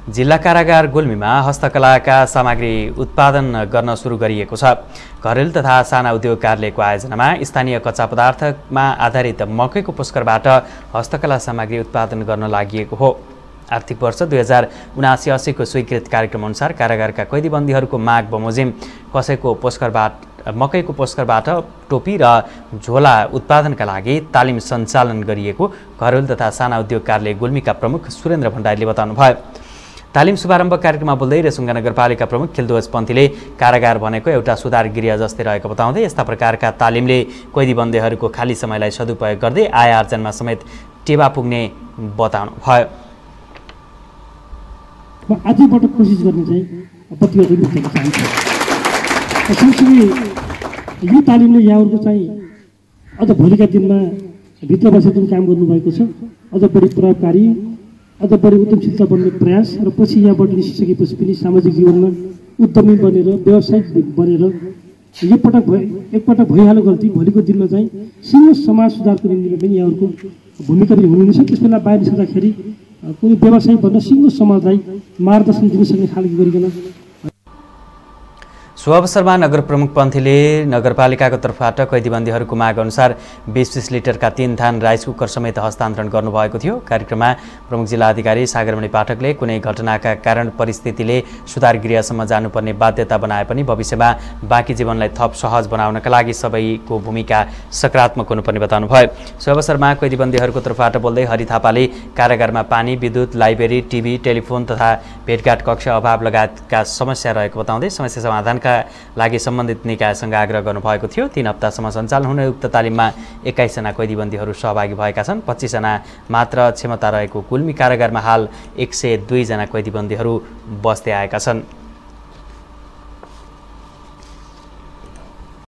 जिल्ला कारागार गुल्मीमा हस्तकलाका सामग्री उत्पादन गर्न सुरु गरिएको छ। घरेलु तथा साना उद्योग कार्यालयको आयोजनामा स्थानीय कच्चा पदार्थमा आधारित मकैको पुष्करबाट हस्तकला सामग्री उत्पादन गर्न लागि हो। आर्थिक वर्ष 2079-80 को स्वीकृत कार्यक्रम अनुसार कारागारका कैदीबन्दीहरूको माग बमोजिम मकैको पुष्करबाट टोपी र झोला उत्पादनका लागि तालिम सञ्चालन गरिएको घरेलु तथा साना उद्योग कार्यालय गुल्मीका प्रमुख सुरेन्द्र भण्डारीले बताउनुभयो। तालिम शुभारम्भ कार्यक्रममा बोल्दै रेसुङ्गा नगरपालिका प्रमुख खिलध्वज पन्थीले कारागार भनेको एउटा सुधार गृह जस्तै रहेको बताउँदै यस्ता प्रकारका तालिमले कैदीबन्दीहरूको खाली समयलाई सदुपयोग गर्दै आय आर्जनमा समेत टेवा पुग्ने बताउनुभयो। आजैबाट कोसिस गर्ने चाहिँ बत्तीवाल मुक्तको चाहन्छु। सँगसँगै यो तालिमले यहाँहरूको चाहिँ अझ भोलिका दिनमा भित्र बसेर जुन काम गर्नुभएको छ अझ बढी प्रभावकारी अझ बढी उद्यमशीलता बन्ने प्रयास र पछि यहाँबाट निस्किसकेपछि पनि सामाजिक जीवनमा उद्यमी बनेर व्यावसायिक बनेर एकपटक भइहाल्यो गल्ती भोलिको दिनमा चाहिँ सिङ्गो समाज सुधारको निम्ति पनि यहाँहरूको भूमिका पनि हुनुहुन्छ। त्यस बेला बाहिर निस्कँदाखेरि कुनै व्यवसायिक भन्न सिङ्गो समाजलाई मार्गदर्शन दिन सक्ने खालको गरिकन। सो अवसरमा नगर प्रमुख पन्थीले नगरपालिकाको तर्फबाट कैदीबन्दीहरूको माग अनुसार 20-20 लिटरका 3 थान राइस कुकर समेत हस्तान्तरण गर्नुभएको थियो। कार्यक्रममा प्रमुख जिल्ला अधिकारी सागरमणि पाठकले कुनै घटनाका कारण परिस्थितिले सुधार गृहसम्म जानुपर्ने बाध्यता बनाए पनि भविष्यमा बाँकी जीवनलाई थप सहज बनाउनका लागि सबैको भूमिका सकारात्मक हुनुपर्ने बताउनुभयो। सो अवसरमा कैदीबन्दीहरूको तर्फबाट बोल्दै हरि थापाले कारागारमा पानी, विद्युत, लाइब्रेरी, टिभी, टेलिफोन तथा भेटघाट कक्ष अभाव लगायतका समस्या रहेको बताउँदै समस्या समाधानका लागि सम्बन्धित निकायसँग आग्रह गर्नुभएको थियो। 3 हप्तासम्म सञ्चालन हुने उक्त तालिममा 21 जना कैदीबन्दीहरू सहभागी भएका छन्। 25 जना मात्र क्षमता रहेको गुल्मी कारागारमा हाल 102 जना कैदीबन्दीहरू बस्दै आएका छन्।